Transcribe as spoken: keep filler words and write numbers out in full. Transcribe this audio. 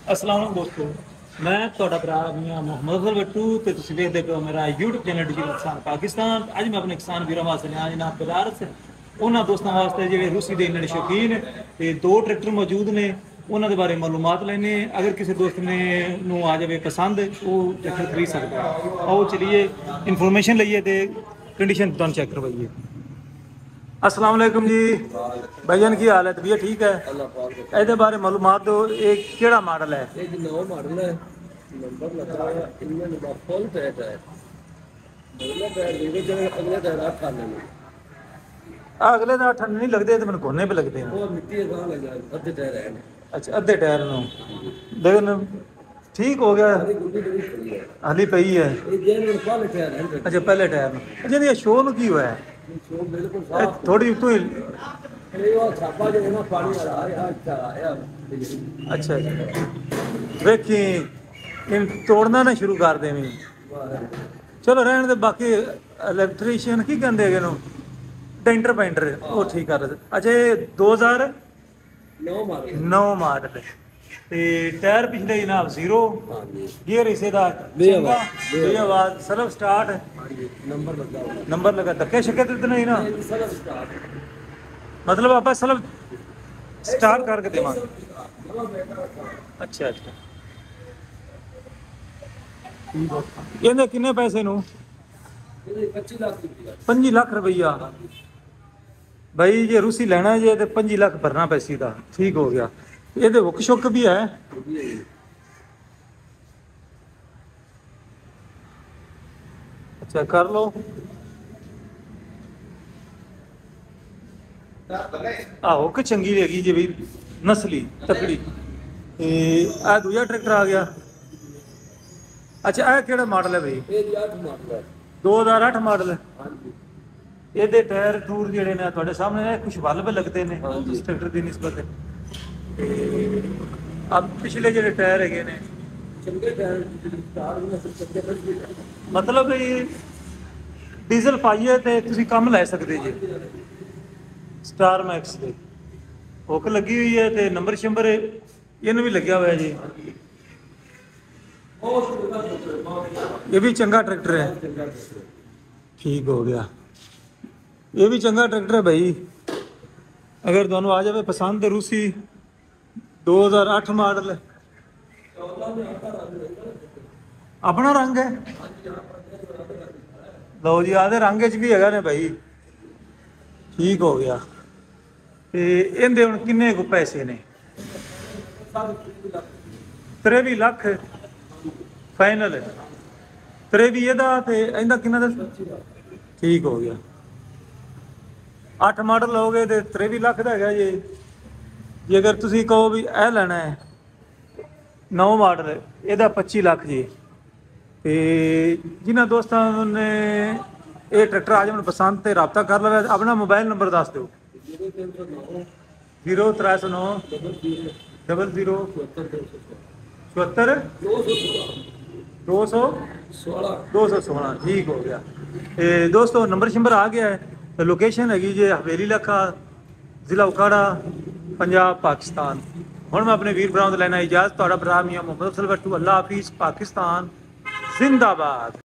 अस्सलाम वालेकुम दोस्तों, मैं ਤੁਹਾਡਾ ਭਰਾ ਮੀਆਂ ਮੁਹੰਮਦ ਅਫਜ਼ਲ ਬੱਟੂ ਤੇ ਤੁਸੀਂ ਵੇਖਦੇ ਪਏ ਹੋ ਮੇਰਾ YouTube ਚੈਨਲ ਡਿਜੀਟਲ ਕਿਸਾਨ ਪਾਕਿਸਤਾਨ। ਅੱਜ ਮੈਂ ਆਪਣੇ ਕਿਸਾਨ ਵੀਰਾਂ ਵਾਸਤੇ ਲਿਆ ਜਨਾਬ ਬਜ਼ਾਰਤ ਉਹਨਾਂ ਦੋਸਤਾਂ ਵਾਸਤੇ ਜਿਹੜੇ ਰੂਸੀ ਦੇ ਇੰਨੇ ਸ਼ੌਕੀਨ ਤੇ ਦੋ ਟਰੈਕਟਰ ਮੌਜੂਦ ਨੇ, ਉਹਨਾਂ ਦੇ ਬਾਰੇ ਮਾਲੂਮਾਤ ਲੈਣੇ। ਅਗਰ ਕਿਸੇ ਦੋਸਤ ਨੇ ਨੂੰ ਆ ਜਾਵੇ ਪਸੰਦ ਉਹ ਟਰੈਕਟਰ ਖਰੀਦ ਸਕਦਾ ਹੈ। ਆਓ ਚਲਿਏ ਇਨਫੋਰਮੇਸ਼ਨ ਲਈਏ ਤੇ कंडीशन ਤੁਹਾਨੂੰ ਚੈੱਕ ਕਰਵਾਈਏ। अस्सलाम वालेकुम जी भाईजान, की हाल है? तबीयत ठीक है? ਇਹਦੇ ਬਾਰੇ ਮਾਲੂਮਾਤ ਦਿਓ। ਇਹ ਕਿਹੜਾ ਮਾਡਲ ਹੈ? ਇਹ ਜੀ ਨਵਾਂ ਮਾਡਲ ਹੈ। ਨੰਬਰ ਲੱਗਾ ਹੋਇਆ ਇੰਜਨ ਦਾ ਫੁੱਲ ਟਾਇਰ ਹੈ। ਦੋਨੇ ਟਾਇਰ ਦੇ ਜਿਹੜੇ ਅਗਲੇ ਟਾਇਰ ਅੱਠ ਆਨੇ ਨੇ। ਆ ਅਗਲੇ ਦਾ ਅੱਠ ਨਹੀਂ ਲੱਗਦੇ ਤੇ ਮੈਨੂੰ ਕੋਨੇ पे लगते हैं। ਉਹ ਮਿੱਟੀ ਦਾ ਲੱਗਾ ਅੱਧੇ ਟਾਇਰ ਹੈ। अच्छा ਅੱਧੇ ਟਾਇਰ ਨੂੰ ਲੇਕਿਨ ठीक हो गया। हाली पई है। ਇਹ ਜਿਹੜੇ ਪਹਿਲੇ ਟਾਇਰ ਹੈ। अच्छा पहले टायर ਨੂੰ ਜਿਹਦੀ ਸ਼ੋਅ ਨੂੰ ਕੀ ਹੋਇਆ? ਸ਼ੋ ਬਿਲਕੁਲ ਸਾਫ ਥੋੜੀ ਉਤੋਂ ਹੀ। ਇਹ ਉਹ ਛਾਪਾ ਜਿਹੜਾ ਨਾ ਪਾਣੀ ਵਾਲਾ ਆਇਆ ਅੱਛਾ ਆਇਆ। ਅੱਛਾ ਵੇਖੀ ਇਹ ਤੋੜਨਾ ਨਾ ਸ਼ੁਰੂ ਕਰ ਦੇਵੀਂ। ਚਲੋ ਰਹਿਣ ਦੇ। ਬਾਕੀ ਇਲੈਕਟ੍ਰੀਸ਼ੀਅਨ ਕੀ ਕਹਿੰਦੇ ਹੈਗੇ ਨੂੰ? ਡੈਂਟਰ ਪੈਂਟਰ ਉਹ ਠੀਕ ਕਰ। ਅੱਛਾ ਇਹ ਦੋ ਹਜ਼ਾਰ ਨੌ ਮਾਡਲ ਨੌ ਮਾਡਲ ਤੇ ਟਾਇਰ ਪਿਛਲੇ ਜਨਾਬ ਜ਼ੀਰੋ। ਹਾਂਜੀ ਗੀਅਰ ਇਸੇ ਦਾ ਬੇਆਵਾਜ਼ ਬੇਆਵਾਜ਼ ਸਲਫ ਸਟਾਰਟ। ਹਾਂਜੀ ਨੰਬਰ ਲੱਗਾ ਹੋਇਆ। ਨੰਬਰ ਲਗਾ ਧੱਕੇ ਸ਼ੱਕੇ ਤੇ ਨਹੀਂ ਨਾ? ਇਹ ਸਲਫ ਸਟਾਰਟ ਮਤਲਬ ਆਪਾਂ ਸਲਫ ਸਟਾਰਟ ਕਰਕੇ ਦੇਵਾਂਗੇ। ਅੱਛਾ ਅੱਛਾ ਇਹਦੇ ਕਿੰਨੇ ਪੈਸੇ ਨੂੰ? ਇਹ ਪੱਚੀ ਲੱਖ ਰੁਪਏ ਪੰਜੀ ਲੱਖ ਰੁਪਈਆ। ਭਾਈ ਜੇ ਰੂਸੀ ਲੈਣਾ ਜੇ ਤੇ ਪੰਜੀ ਲੱਖ ਭਰਨਾ ਪੈਸੀ ਦਾ। ਠੀਕ ਹੋ ਗਿਆ। ਇਹਦੇ ਹੁੱਕ ਸ਼ੁੱਕ ਵੀ ਹੈ? अच्छा कर लो। आहो कि चंगी रहेगी जी भाई, नस्ली तकड़ी। आ दूजा ट्रैक्टर आ गया। अच्छा आ केड़ा मॉडल है भाई? ਇਹ ਜੀ ਅੱਠ ਮਾਡਲ ਹੈ। दो हज़ार आठ मॉडल है। ਹਾਂਜੀ ਇਹਦੇ ਟਾਇਰ ਟੂਰ ਜਿਹੜੇ ਨੇ ਤੁਹਾਡੇ ਸਾਹਮਣੇ ਨੇ, ਕੁਝ ਵੱਲ ਵੀ ਲੱਗਦੇ ਨੇ ਹਾਂਜੀ। ਇਸ ਟਰੈਕਟਰ ਦੀ ਨਿਸਬਤ। ਤੇ ਅਬ ਪਿਛਲੇ ਜਿਹੜੇ ਟਾਇਰ ਹੈਗੇ ਨੇ ਚੰਗੇ ਟਾਇਰ ਸਟਾਰ ਵੀ ਅਸਲ ਚੰਗੇ ਬਣ ਮਤਲਬ ਇਹ ਡੀਜ਼ਲ ਪਾਈਏ ਤੇ ਤੁਸੀਂ ਕੰਮ ਲੈ ਸਕਦੇ ਜੀ। ਸਟਾਰ ਮੈਕਸ ਦੇ ਹੁੱਕ ਲੱਗੀ ਹੋਈ ਹੈ ਤੇ ਨੰਬਰ ਸ਼ੰਬਰ ਇਹਨੂੰ ਵੀ ਲੱਗਿਆ ਹੋਇਆ ਜੀ। ਇਹ ਵੀ ਚੰਗਾ ਟਰੈਕਟਰ ਹੈ। ਠੀਕ ਹੋ ਗਿਆ। ਇਹ ਵੀ ਚੰਗਾ ਟਰੈਕਟਰ ਹੈ ਭਾਈ। ਅਗਰ ਤੁਹਾਨੂੰ ਆ ਜਾਵੇ ਪਸੰਦ ਤੇ ਰੂਸੀ दो हज़ार आठ ਮਾਡਲ ਆਪਣਾ ਰੰਗ ਹੈ। ਲਓ ਜੀ ਆਦੇ ਰੰਗ ਚ ਵੀ ਹੈਗਾ ਨੇ ਭਾਈ। ਠੀਕ ਹੋ ਗਿਆ। ਤੇ ਇਹਦੇ ਹੁਣ ਕਿੰਨੇ ਕੁ ਪੈਸੇ ਨੇ? ਤ੍ਰੇਵੀ ਲੱਖ ਫਾਈਨਲ। ਤ੍ਰੇਵੀ ਇਹਦਾ ਤੇ ਇਹਦਾ ਕਿੰਨਾ ਦਾ? ਠੀਕ ਹੋ ਗਿਆ। ਅੱਠ ਮਾਡਲ ਲਓਗੇ ਤੇ ਤ੍ਰੇਵੀ ਲੱਖ ਦਾ ਹੈਗਾ ਜੀ। ਜੇ ਅਗਰ ਤੁਸੀਂ ਕਹੋ ਵੀ ਇਹ ਲੈਣਾ ਹੈ ਨੌ ਮਾਡਲ ਇਹਦਾ ਪੱਚੀ ਲੱਖ ਜੀ। ਤੇ ਜਿਨ੍ਹਾਂ ਦੋਸਤਾਂ ਨੇ ਇਹ ਟਰੈਕਟਰ ਆ ਜਾਣ ਪਸੰਦ ਤੇ ਰਾਬਤਾ ਕਰ ਲਵੇ। ਆਪਣਾ ਮੋਬਾਈਲ ਨੰਬਰ ਦੱਸ ਦਿਓ। ਜ਼ੀਰੋ ਤ੍ਰੈ ਸੌ ਨੌ ਡਬਲ ਜ਼ੀਰੋ ਚੁਹੱਤਰ ਦੋ ਸੌ ਸੋਲਾਂ ਦੋ सौ सोलह। ठीक हो गया। ਤੇ ਦੋਸਤੋ ਨੰਬਰ ਸ਼ੰਬਰ ਆ ਗਿਆ ਹੈ ਤੇ ਲੋਕੇਸ਼ਨ ਹੈਗੀ ਜੇ ਹਵੇਲੀ ਲੱਖਾ, ਜ਼ਿਲ੍ਹਾ ਉਕਾੜਾ, ਪੰਜਾਬ, ਪਾਕਿਸਤਾਨ। ਹੁਣ ਮੈਂ ਆਪਣੇ ਵੀਰ ਭਰਾਵਾਂ ਤੋਂ ਲੈਣਾ ਇਜਾਜ਼ਤ। ਤੁਹਾਡਾ ਭਰਾ ਮੀਆਂ ਮੁਹੰਮਦ ਅਫਜ਼ਲ ਬੱਟੂ। ਅੱਲਾ ਹਾਫਿਜ਼। ਪਾਕਿਸਤਾਨ ਜ਼ਿੰਦਾਬਾਦ।